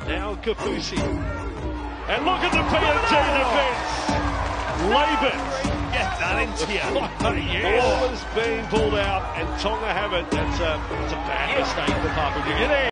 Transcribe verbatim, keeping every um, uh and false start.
Now Kafusi. And look at the P N G defence. Laybutt. Get that into you. Yes. Ball is being pulled out, and Tonga have it. That's a, that's a bad mistake for Papua New Guinea.